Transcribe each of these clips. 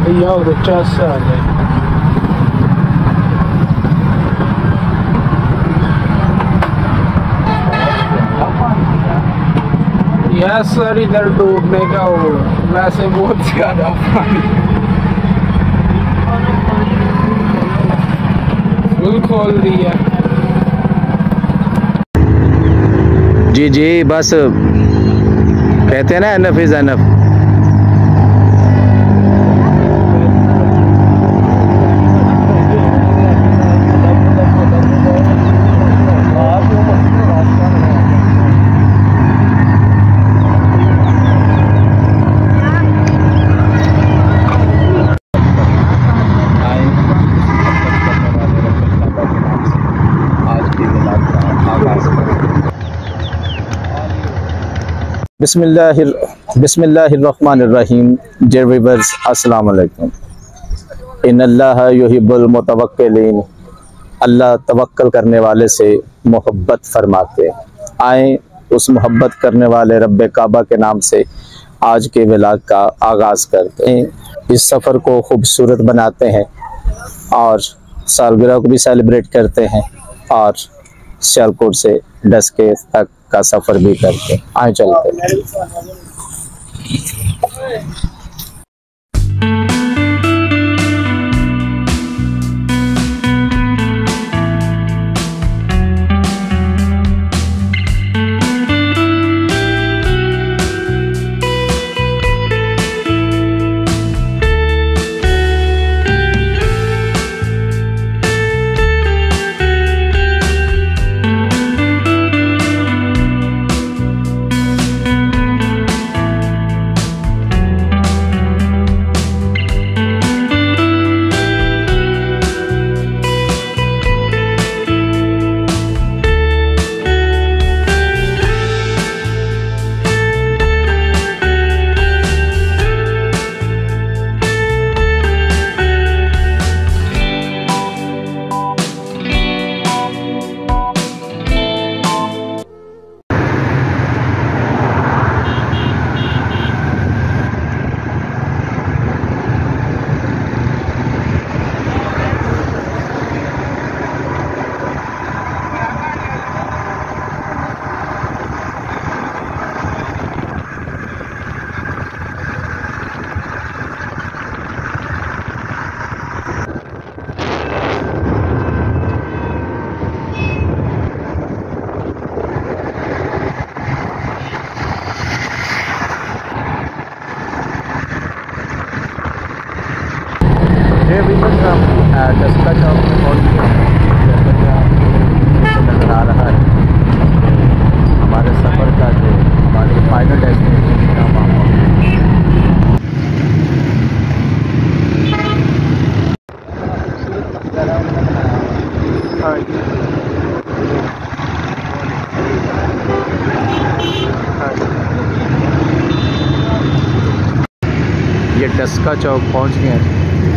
लिया और 50 से आ गए। यस सर, इधर डूबने का हो, वैसे बहुत ज्यादा पानी। फुल खोल दिया। जी जी, बस कहते हैं ना, एनफ इज एनफ। बिस्मिल्लाहिर्रहमानिर्रहीम। डियर व्यूअर्स, अस्सलाम वालेकुम। इन्नल्लाह युहिब्बुल मुतवक्किलीन। अल्लाह तवक्कल करने वाले से मोहब्बत फरमाते। आए उस मोहब्बत करने वाले रब्बे काबा के नाम से आज के व्लॉग का आगाज़ करते हैं। इस सफ़र को खूबसूरत बनाते हैं और सालगिरह को भी सेलिब्रेट करते हैं और सियालकोट से डस्के तक का सफ़र भी करते हैं। आए चलते हैं। डस्का चौक में पहुँच गए हैं। जैसा कि आपको नज़र आ रहा है, हमारे सफ़र का जो हमारे फाइनल डेस्टिनेशन का माहौल। ये डस्का चौक पहुँच गए हैं।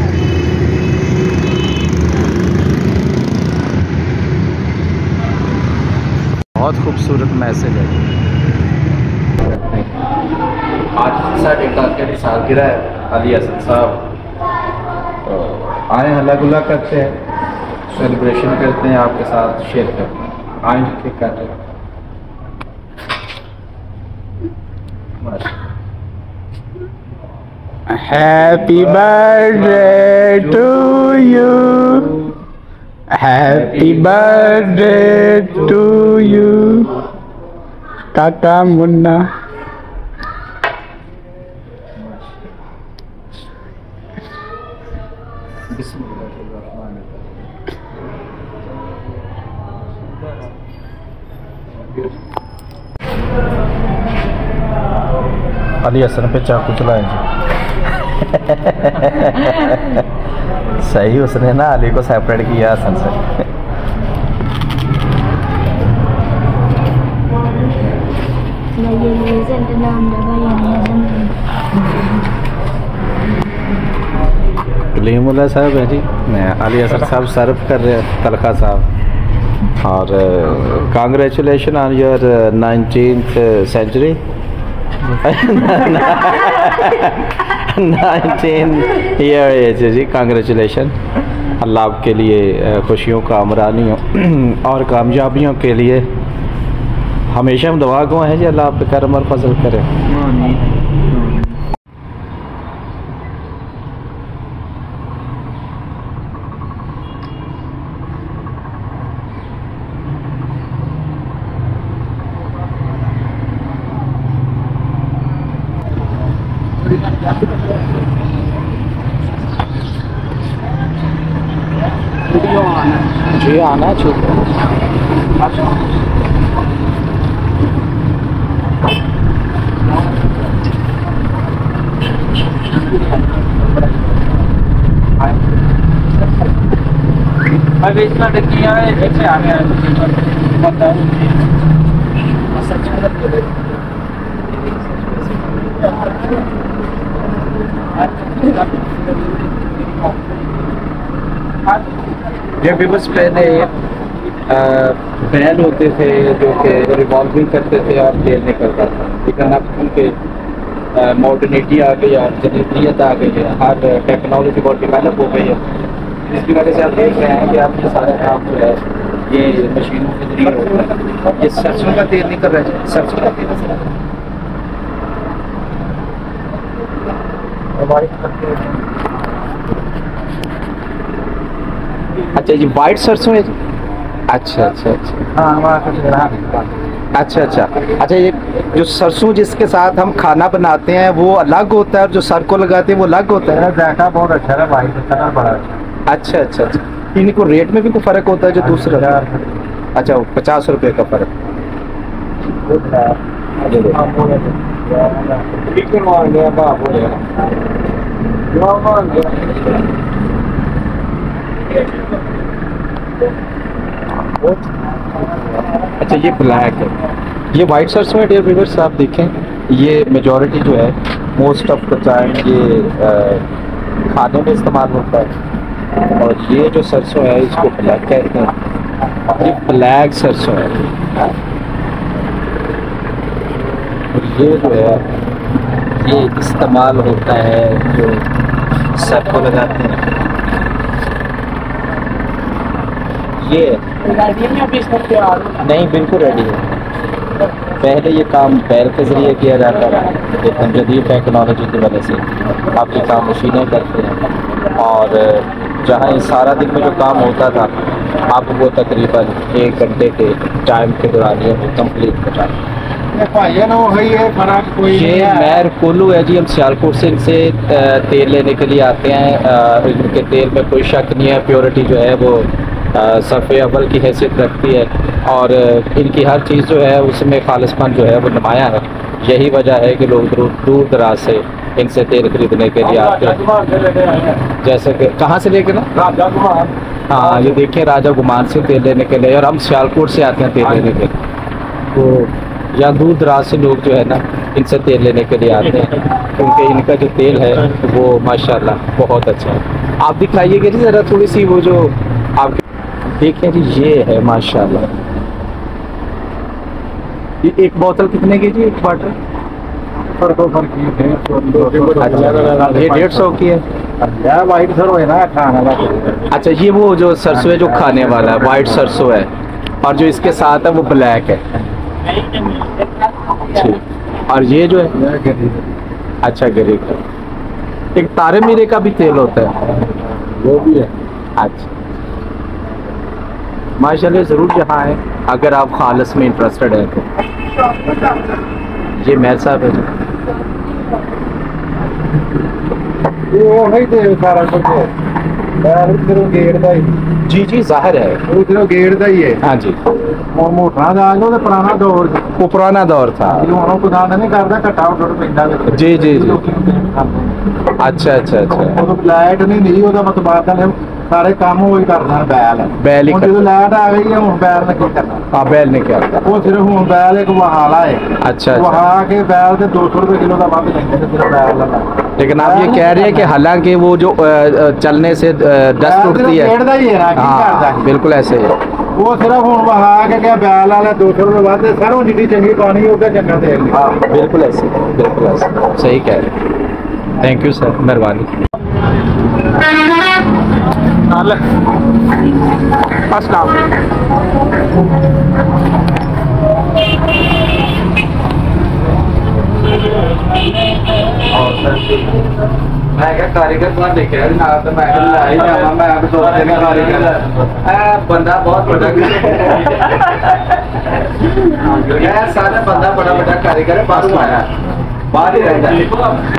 बहुत खूबसूरत मैसेज है। आज साढ़े काके की सालगिरह है अली हसन साहब, तो आए हल्ला गुल्ला करते हैं, सेलिब्रेशन करते हैं, आपके साथ शेयर करते हैं। आए ठीक करते हैं। Happy birthday to you, happy birthday to you Kaka Munna. Ali Hasan पे चाकू चलाए जी। सही, उसने ना अली को सेपरेट किया हसन से। कलीमुल्लाह साहब है जी, अली हसन साहब सर्व कर रहे हैं, तलखा साहब। और congratulation on your 19th century. 19 year age ji. Congratulation. अल्लाह आपके लिए खुशियों का अमरानी हो और कामयाबियों के लिए हमेशा हम दुआ गो हैं जी। अल्लाह आप पे करम और फजल करे। जी आना चाहिए। अब इसका टकिया है पीछे आ गया जब भी बस पहले बैल होते थे जो कि रिवॉल्विंग करते थे और तेल निकलता था, लेकिन अब उनके मॉडर्निटी आ गई है, जदीदियत आ गई है, हर टेक्नोलॉजी बहुत डेवलप हो गई है। इसकी वजह से आप देख रहे हैं कि आप ये सारा काम जो है ये मशीनों के जरिए होता है। ये सरसों का तेल निकल रहा है, सरसों का तेल। अच्छा जी, वाइट सरसों है जी। अच्छा अच्छा अच्छा अच्छा अच्छा अच्छा। ये जो सरसों जिसके साथ हम खाना बनाते हैं वो अलग होता है और जो सर को लगाते हैं वो अलग होता है। जायका बहुत अच्छा है भाई, कलर बड़ा अच्छा अच्छा अच्छा। इनको रेट में भी कोई फ़र्क होता है जो दूसरा? अच्छा, 50 रुपये का फ़र्क। अच्छा ये ब्लैक है, ये वाइट सरसों है। डियर व्यूअर्स आप देखें, ये मेजॉरिटी जो है मोस्ट ऑफ द टाइम ये खाने में इस्तेमाल होता है। और ये जो सरसों है इसको ब्लैक कहते हैं। ये ब्लैक सरसों है। और ये जो है ये इस्तेमाल होता है जो सर को लगाते हैं। ये नहीं, बिल्कुल रेडी है। पहले ये काम बैल के ज़रिए किया जाता था, लेकिन जदीद टेक्नोलॉजी की वजह से अब ये काम मशीनें करते हैं। और जहाँ ये सारा दिन में जो काम होता था अब वो तकरीबन 1 घंटे के टाइम के दौरान ये कंप्लीट हो जाता है। ये मैर कोल्लू है जी। हम सियालकोट से इनसे तेल लेने के लिए आते हैं। इनके तेल में कोई शक नहीं है, प्योरिटी जो है वो सफ़े अव्वल की हैसियत रखती है और इनकी हर चीज़ जो है उसमें खालिसपन जो है वो नुमाया है। यही वजह है कि लोग दूर दराज से इनसे तेल खरीदने के लिए आते हैं। जैसे कि कहाँ से लेके ना, हाँ ये देखिए राजा गुमान से तेल लेने के लिए, और हम सियालकोट से आते हैं तेल लेने के लिए। तो या दूर दराज से लोग जो है ना इनसे तेल लेने के लिए आते हैं, क्योंकि इनका जो तेल है वो माशाल्लाह बहुत अच्छा है। आप दिखाइएगा जी ज़रा थोड़ी सी वो जो आप देखिए जी, ये है माशाल्लाह। ये एक बोतल कितने की जी, एक वाटर? फर्क ये 150 की है। वाइट सरसों है ना खाने वाला। अच्छा, ये वो जो सरसों है जो खाने वाला है, वाइट सरसों है, और जो इसके साथ है वो ब्लैक है। और ये जो है अच्छा गरी का। एक तारे मीरे का भी तेल होता है, वो भी है। अच्छा माशाल्लाह, ज़रूर यहाँ है अगर आप खालिस में इंटरेस्टेड हैं तो। ये मेर साहब है वो नहीं तेल सारा कुछ है, गेट का ही। जी जी जाहिर है उधरों गेट का ही है। हाँ जी, मोटा दाल तो पुराना दौर, वो पुराना दौर था। ਹੁਣ ਕੋਈ ਦਾਣਾ ਨਹੀਂ ਕਰਦਾ, ਘਟਾ ਉਟ ਪੈਂਦਾ ਵਿੱਚ। जी जी जी। अच्छा अच्छा अच्छा। ਉਦੋਂ ਲਾਈਟ ਨਹੀਂ ਨਹੀਂ, ਉਹਦਾ ਮਤਲਬ ਬਾਤਾਂ ਨੇ ਸਾਰੇ ਕੰਮ ਉਹ ਹੀ ਕਰਦਾ ਬੈਲ बैल ही ਹੁਣ ਜਦੋਂ ਲਾਈਟ ਆ ਗਈ ਹੈ ਹੁਣ ਬੈਲ ਨੇ ਕੀ ਕਰਨਾ। हाँ बैल ने क्या था। ਉਹ ਸਿਰਫ ਹੁਣ ਬੈਲ ਇੱਕ ਵਹਾਲਾ ਹੈ। अच्छा अच्छा। ਵਹਾ ਕੇ ਬੈਲ ਤੇ 200 ਰੁਪਏ ਕਿਲੋ ਦਾ ਵੱਧ ਲੈਂਦੇ ਨੇ ਸਿਰਫ ਬੈਲ ਦਾ। लेकिन आप ये कह रहे हैं कि हालांकि वो जो चलने से डस्ट उठती है। गेट ਦਾ ਹੀ ਹੈ ਨਾ, ਕੀ ਕਰਦਾ हाँ बिल्कुल ऐसे ही है। वो सिर्फ हूँ वहाँ के क्या बैल वाला 200 रुपये बाद सर वो जितनी चंगी पानी होगा चंगा तेल। हाँ बिल्कुल ऐसे, बिल्कुल ऐसे, सही कह रहे। थैंक यू सर, मेहरबानी। मैं क्या कारीगर कौन देखे ना तो मैं लाई जावा मैं अब तो कारीगर बंदा बहुत बड़ा यार सारा बंदा बड़ा बड़ा कारीगर है बाहर आया बाहर ही रहता है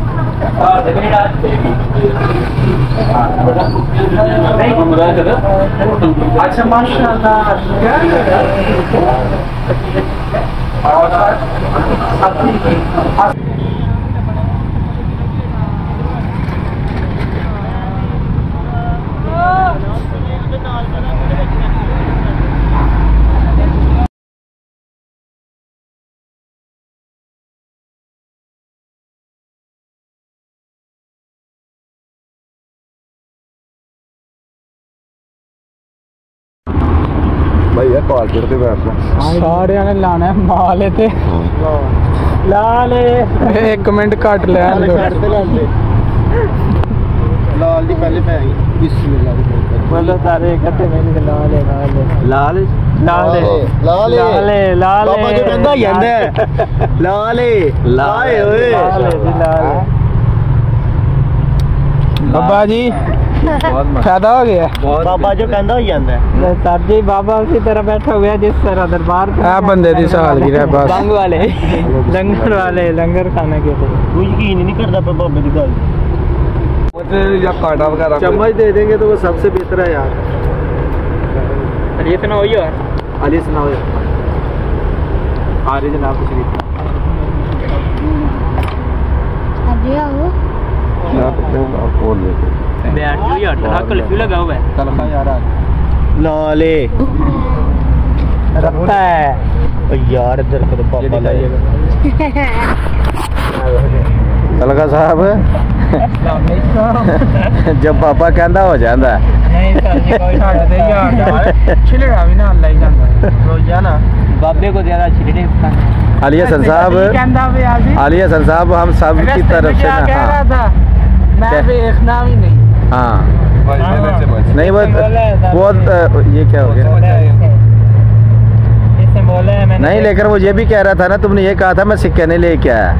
अच्छा माशाल्लाह भाई यार कॉल करते बैठ सारे ने लाना है माल ते लाल एक मिनट कट ले लाल दी पहले मैं बिस्मिल्लाह बोलो सारे इकट्ठे मिल लाल लाल लाल लाल लाल लाल बाबा जो कहंदा ਜਾਂਦਾ ਲਾਲ ਲਾਏ ਓਏ बाबा जी फायदा हो गया बाबा जो कहंदा हो ਜਾਂਦਾ सर जी बाबा उसी तरह बैठा हुआ जिस तरह दरबार पे बंदे दी सालगिरह बस लंग वाले लंगर खाने के लिए कोई यकीन नहीं करता पर बाबे दी गल या काटा वगैरह चम्मच दे देंगे तो वो सबसे बेहतर है यार अली इतना हो यार अली सुनाओ यार आ रही जनाब कुछ नहीं लाले रखता है यार इधर करो पापा तलका साहब जब पापा कहता हो जाता नहीं सर जी कोई छड़ दे यार छिलड़ा भी ना अल्लाह ही जानदा रोजाना बाबे को ज्यादा छिलड़े अली हसन साहब, अली हसन साहब हम सब की तरफ से ना, हाँ मैं देखना भी नहीं, हाँ नहीं वो ये क्या हो गया इससे बोला है मैंने नहीं, लेकिन वो ये भी कह रहा था ना, तुमने ये कहा था मैं सिक्के नहीं लेके आया।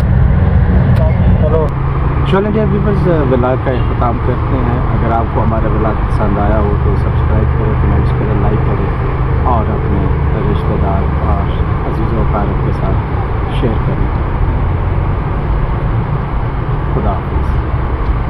चलो जी व्यूअर्स व्लॉग का इख्तिताम करते हैं। अगर आपको हमारा व्लॉग पसंद आया हो तो सब्सक्राइब करो।